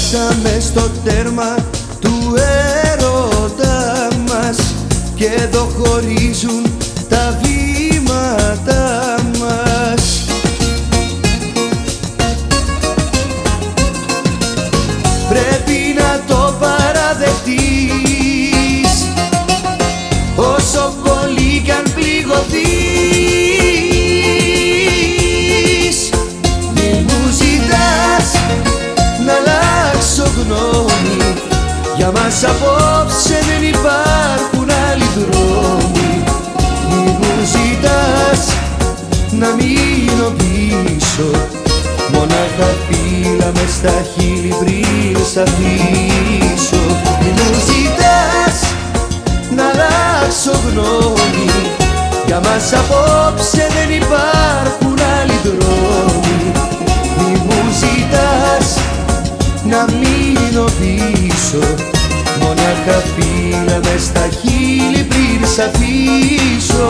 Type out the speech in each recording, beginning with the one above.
Φτάσαμε στο τέρμα του έρωτα μας και εδώ χωρίζουν τα βήματα μας. Πρέπει να το παραδεχτείς, όσο πολύ κι αν πληγωθείς. Μη μου ζητάς να αλλάξω γνώμη, για μας απόψε δεν υπάρχουν άλλοι δρόμοι. Μη μου ζητάς να μείνω πίσω, μονάχα φύλλα μες στα χείλη πριν σ' αφήσω. Μη μου ζητάς να αλλάξω γνώμη, για μας απόψε δεν υπάρχουν άλλοι δρόμοι. Μη μου ζητάς να μείνω πίσω, μονάχα φύλλα μες στα χείλη πριν σ' αφήσω.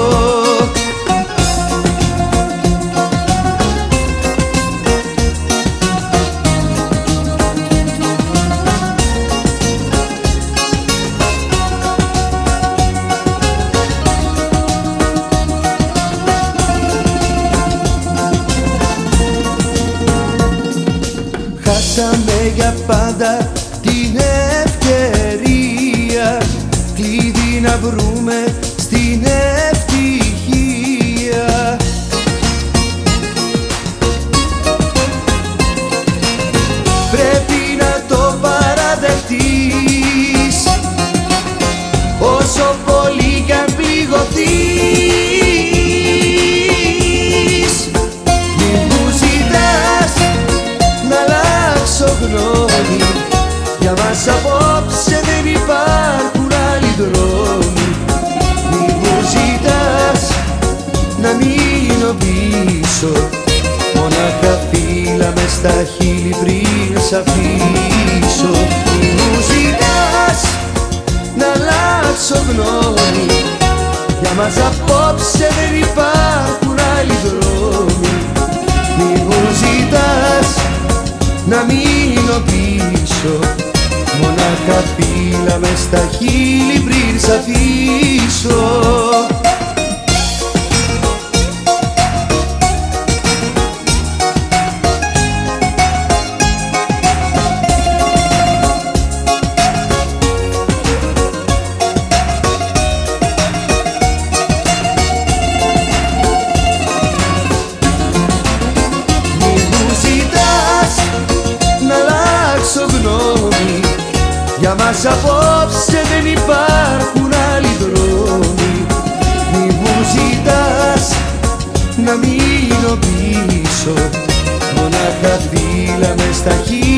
Χάσαμε για πάντα την ευκαιρία, κλειδί να βρούμε στην ευτυχία. Πρέπει να το παραδεχτείς, όσο πολύ κι αν πληγωθείς. Μη μου ζητάς να αλλάξω γνώμη, για μας απόψε δεν υπάρχουν άλλοι δρόμοι. Μη μου ζητάς να μείνω πίσω, μονάχα φύλλα μες στα χείλη πριν σ' αφήσω. Μη μου ζητάς να αλλάξω γνώμη, για μας απόψε δεν υπάρχουν άλλοι δρόμοι. Μη μου ζητάς να μείνω πίσω, μονάχα φύλλα μες στα χείλη πριν σ' αφήσω. Για μας απόψε δεν υπάρχουν άλλοι δρόμοι. Μη μου ζητάς να μείνω πίσω, μονάχα φύλλα μες στα χείλη